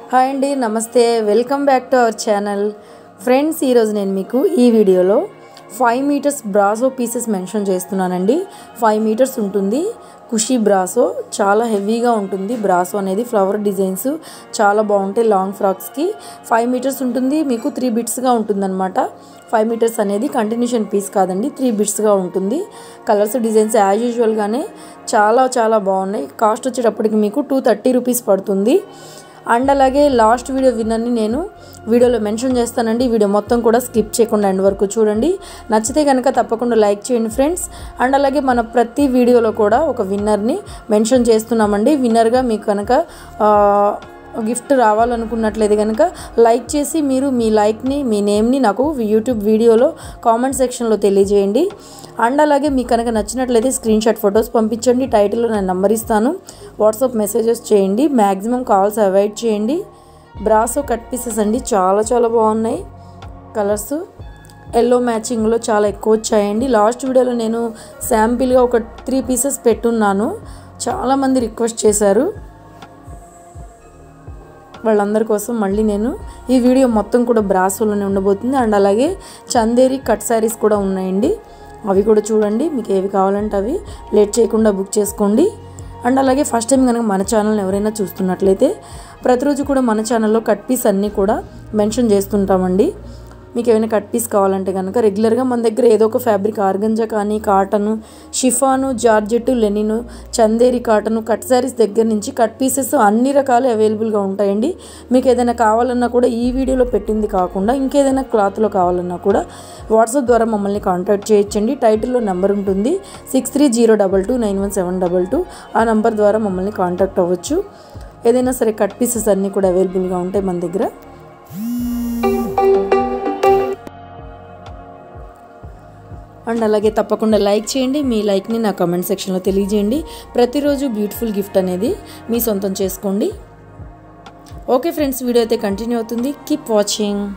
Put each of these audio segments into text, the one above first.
Hi అండి, నమస్తే. Welcome back to our channel. Friends, ఈరోజు నేను మీకు ఈ వీడియోలో 5 మీటర్స్ బ్రాసో పీసెస్ మెన్షన్ చేస్తున్నానండి. 5 మీటర్స్ ఉంటుంది కుషీ బ్రాసో. చాలా హెవీగా ఉంటుంది బ్రాసో అనేది. ఫ్లవర్ డిజైన్స్ చాలా బాగుంటాయి. లాంగ్ ఫ్రాక్స్కి 5 మీటర్స్ ఉంటుంది. మీకు 3 బిట్స్గా ఉంటుందన్నమాట. 5 మీటర్స్ అనేది కంటిన్యూషన్ పీస్ కాదండి, 3 బిట్స్గా ఉంటుంది. కలర్స్ డిజైన్స్ యాజ్ యూజువల్గానే చాలా బాగున్నాయి. కాస్ట్ వచ్చేటప్పటికి మీకు 230 రూపీస్ పడుతుంది. అండ్ అలాగే లాస్ట్ వీడియో విన్నర్ని నేను వీడియోలో మెన్షన్ చేస్తానండి. వీడియో మొత్తం కూడా స్కిప్ చేయకుండా ఎండ్ వరకు చూడండి. నచ్చితే కనుక తప్పకుండా లైక్ చేయండి ఫ్రెండ్స్. అండ్ అలాగే మన ప్రతి వీడియోలో కూడా ఒక విన్నర్ని మెన్షన్ చేస్తున్నామండి. విన్నర్గా మీకు కనుక గిఫ్ట్ రావాలనుకున్నట్లయితే కనుక లైక్ చేసి మీరు మీ లైక్ని, మీ నేమ్ని నాకు యూట్యూబ్ వీడియోలో కామెంట్ సెక్షన్లో తెలియజేయండి. అండ్ అలాగే మీకు కనుక నచ్చినట్లయితే స్క్రీన్ షాట్ ఫొటోస్ పంపించండి. టైటిల్లో నేను నెంబర్ ఇస్తాను, వాట్సాప్ మెసేజెస్ చేయండి. మ్యాక్సిమం కాల్స్ అవాయిడ్ చేయండి. బ్రాసో కట్ పీసెస్ అండి, చాలా బాగున్నాయి. కలర్స్ ఎల్లో మ్యాచింగ్లో చాలా ఎక్కువ వచ్చాయండి. లాస్ట్ వీడియోలో నేను శాంపిల్గా ఒక 3 పీసెస్ పెట్టున్నాను. చాలామంది రిక్వెస్ట్ చేశారు. వాళ్ళందరి కోసం మళ్ళీ నేను ఈ వీడియో మొత్తం కూడా బ్రాసోలోనే ఉండబోతుంది. అండ్ అలాగే చందేరి కట్ శారీస్ కూడా ఉన్నాయండి. అవి కూడా చూడండి. మీకు ఏవి కావాలంటే అవి లేట్ చేయకుండా బుక్ చేసుకోండి. అండ్ అలాగే ఫస్ట్ టైం కనుక మన ఛానల్ని ఎవరైనా చూస్తున్నట్లయితే ప్రతిరోజు కూడా మన ఛానల్లో కట్ పీస్ అన్నీ కూడా మెన్షన్ చేస్తుంటామండి. మీకు ఏమైనా కట్ పీస్ కావాలంటే కనుక రెగ్యులర్గా మన దగ్గర ఏదో ఒక ఫ్యాబ్రిక్, ఆర్గంజా కానీ, cotton, chiffon, georgette, linen, Chanderi cotton, cut sarees దగ్గర నుంచి కట్ పీసెస్ అన్ని రకాలు అవైలబుల్గా ఉంటాయండి. మీకు ఏదైనా కావాలన్నా కూడా ఈ వీడియోలో పెట్టింది కాకుండా ఇంకేదైనా క్లాత్లో కావాలన్నా కూడా వాట్సాప్ ద్వారా మమ్మల్ని కాంటాక్ట్ చేయొచ్చండి. టైటిల్లో నెంబర్ ఉంటుంది 6302291722. ఆ నెంబర్ ద్వారా మమ్మల్ని కాంటాక్ట్ అవ్వచ్చు. ఏదైనా సరే కట్ పీసెస్ అన్నీ కూడా అవైలబుల్గా ఉంటాయి మన దగ్గర. అండ్ అలాగే తప్పకుండా లైక్ చేయండి. మీ లైక్ని నా కామెంట్ సెక్షన్లో తెలియజేయండి. ప్రతిరోజు బ్యూటిఫుల్ గిఫ్ట్ అనేది మీ సొంతం చేసుకోండి. ఓకే ఫ్రెండ్స్, వీడియో అయితే కంటిన్యూ అవుతుంది. Keep watching.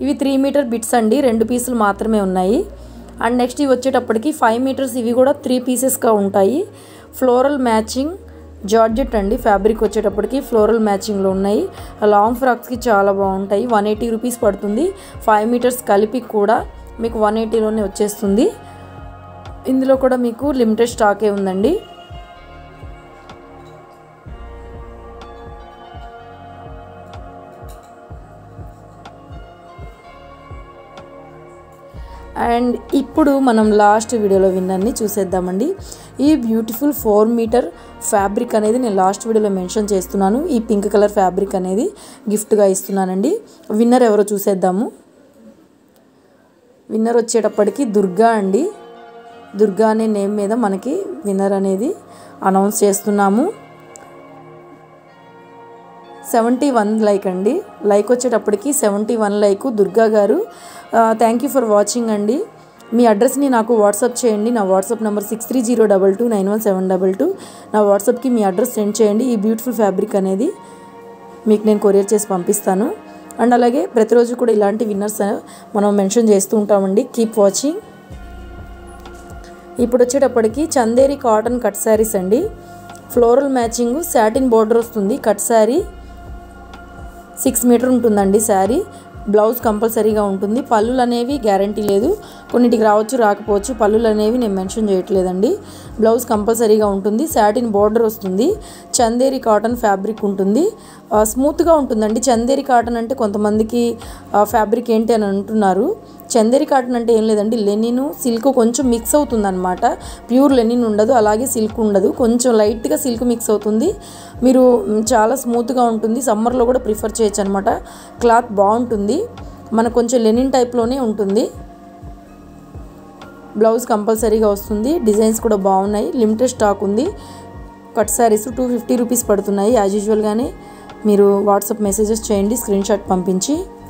ఇవి 3 మీటర్ బిట్స్ అండి, 2 పీసులు మాత్రమే ఉన్నాయి. అండ్ నెక్స్ట్ ఇవి వచ్చేటప్పటికి 5 మీటర్స్, ఇవి కూడా 3 పీసెస్గా ఉంటాయి. ఫ్లోరల్ మ్యాచింగ్ జార్జెట్ అండి, ఫ్యాబ్రిక్ వచ్చేటప్పటికి ఫ్లోరల్ మ్యాచింగ్లో ఉన్నాయి. లాంగ్ ఫ్రాక్స్కి చాలా బాగుంటాయి. 180 రూపీస్ పడుతుంది. 5 మీటర్స్ కలిపి కూడా మీకు 180లోనే వచ్చేస్తుంది. ఇందులో కూడా మీకు లిమిటెడ్ స్టాకే ఉందండి. అండ్ ఇప్పుడు మనం లాస్ట్ వీడియోలో విన్నర్ని చూసేద్దామండి. ఈ బ్యూటిఫుల్ 4 మీటర్ ఫ్యాబ్రిక్ అనేది నేను లాస్ట్ వీడియోలో మెన్షన్ చేస్తున్నాను. ఈ పింక్ కలర్ ఫ్యాబ్రిక్ అనేది గిఫ్ట్గా ఇస్తున్నానండి. విన్నర్ ఎవరో చూసేద్దాము. విన్నర్ వచ్చేటప్పటికి దుర్గా అండి. దుర్గా అనే నేమ్ మీద మనకి విన్నర్ అనేది అనౌన్స్ చేస్తున్నాము. 71 లైక్ అండి. లైక్ వచ్చేటప్పటికి 71 లైక్. దుర్గా గారు థ్యాంక్ యూ ఫర్ వాచింగ్ అండి. మీ అడ్రస్ని నాకు వాట్సాప్ చేయండి. నా వాట్సాప్ నెంబర్ 6302291722. నా వాట్సాప్కి మీ అడ్రస్ సెండ్ చేయండి. ఈ బ్యూటిఫుల్ ఫ్యాబ్రిక్ అనేది మీకు నేను కొరియర్ చేసి పంపిస్తాను. అండ్ అలాగే ప్రతిరోజు కూడా ఇలాంటి విన్నర్స్ మనం మెన్షన్ చేస్తూ ఉంటామండి. Keep watching. ఇప్పుడు వచ్చేటప్పటికి చందేరి కాటన్ కట్ శారీస్ అండి. ఫ్లోరల్ మ్యాచింగ్ సాటిన్ బోర్డర్ వస్తుంది. కట్ శారీ 6 మీటర్ ఉంటుందండి. శారీ బ్లౌజ్ కంపల్సరీగా ఉంటుంది. పళ్ళులు అనేవి గ్యారంటీ లేదు, కొన్నిటికి రావచ్చు రాకపోవచ్చు. పళ్ళులు అనేవి నేను మెన్షన్ చేయట్లేదండి. బ్లౌజ్ కంపల్సరీగా ఉంటుంది. సాటిన్ బోర్డర్ వస్తుంది. చందేరి కాటన్ ఫ్యాబ్రిక్ ఉంటుంది. స్మూత్గా ఉంటుందండి. చందేరి కాటన్ అంటే కొంతమందికి ఫ్యాబ్రిక్ ఏంటి అని అంటున్నారు. చందేరి కాటన్ అంటే ఏం లేదండి, లెనిన్ సిల్క్ కొంచెం మిక్స్ అవుతుంది అనమాట. ప్యూర్ లెనిన్ ఉండదు, అలాగే సిల్క్ ఉండదు, కొంచెం లైట్గా సిల్క్ మిక్స్ అవుతుంది. మీరు చాలా స్మూత్గా ఉంటుంది. సమ్మర్లో కూడా ప్రిఫర్ చేయొచ్చు అనమాట. క్లాత్ బాగుంటుంది. మనకు కొంచెం లెనిన్ టైప్లోనే ఉంటుంది. బ్లౌజ్ కంపల్సరీగా వస్తుంది. డిజైన్స్ కూడా బాగున్నాయి. లిమిటెడ్ స్టాక్ ఉంది. కట్ శారీస్ 250 రూపీస్ పడుతున్నాయి. యాజ్ యూజువల్గానే మీరు వాట్సాప్ మెసేజెస్ చేయండి స్క్రీన్ షాట్ పంపించి.